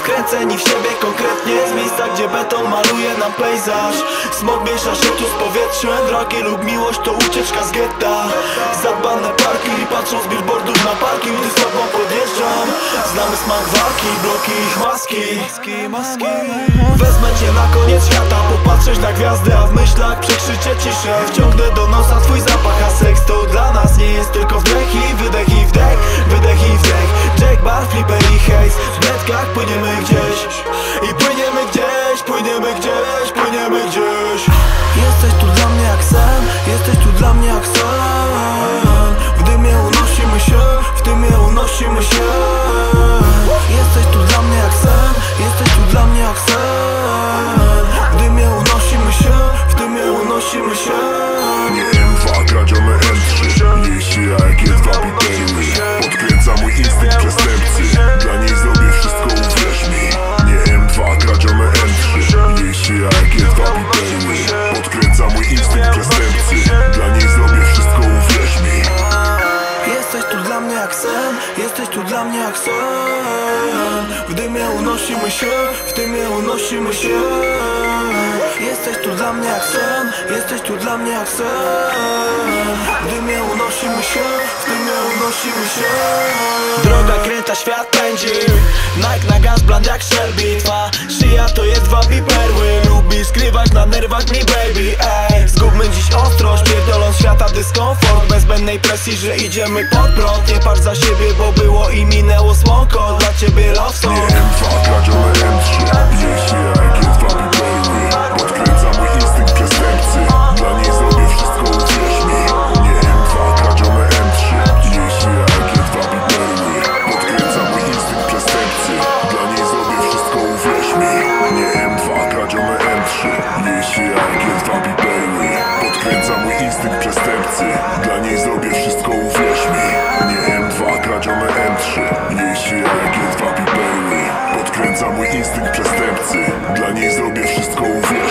Wkręceni w siebie konkretnie, z miejsca, gdzie beton maluje nam pejzaż. Smog miesza się tu z powietrzem, drogi lub miłość to ucieczka z getta. Zadbane parki, patrzą z billboardów na parking, gdy z tobą podjeżdżam. Znamy smak walki, bloki ich maski. Wezmę cię na koniec świata, popatrzeć na gwiazdy, a w myślach przekrzyczę ciszę. Wciągnę do nosa twój zapach, a seks to dla nas nie jest tylko wdech i wydech i wdech, wydech i wdech. Jack, bar, flipper i hejs, w bredkach płyniemy gdzieś. I płyniemy gdzieś, płyniemy gdzieś, płyniemy gdzieś. Jesteś tu dla mnie jak sen, jesteś tu dla mnie jak sen. W dymie unosimy się, w dymie unosimy się. Jesteś tu dla mnie jak sen, jesteś tu dla mnie jak sen. W dymie unosimy się, w dymie unosimy się. Nie M2, kradzione M3. Jeśli jak jest dwa bitery. Podkręca mój instynkt przestępcy. Dla niej zrobię wszystko, uwierz mi. Nie M2, kradzione M3. Jeśli jak jest dwa bitery. Podkręca mój instynkt przestępcy. Dla niej zrobię wszystko, uwierz mi. Jesteś tu dla mnie jak sen, jesteś tu dla mnie jak sen. W dymie unosimy się, w dymie unosimy się. Jesteś tu dla mnie jak sen, jesteś tu dla mnie jak sen. W dymie unosimy się, w dymie unosimy się. Droga kręta, świat pędzi. Nike na gaz, bland jak Shelby. Twa szyja to jest dwa perły. Lubi skrywać na nerwach mi baby, ej. Zgubmy dziś ostrość, pierdoląc świata dyskomfort. Bez zbędnej presji, że idziemy pod prąd. Nie patrz za siebie, bo było i minęło słonko. Dla ciebie love song. Nie M2, kradzione M3. Jeśli jak jest dwa bitery. Podkręca mój instynkt przestępcy. Dla niej zrobię wszystko, uwierz mi. Nie M2, kradzione M3. Jeśli jak jest dwa bitery. Podkręca mój instynkt przestępcy. Dla niej zrobię wszystko, uwierz mi. Nie M2, kradzione M3. Jeśli jak jest dwa bitery. Podkręca mój instynkt przestępcy. Dla niej zrobię wszystko, uwierz mi. Nie M2, kradzione M3. Jeśli jak jest dwa bitery. Podkręca mój instynkt przestępcy. Dla niej zrobię wszystko, uwierz mi.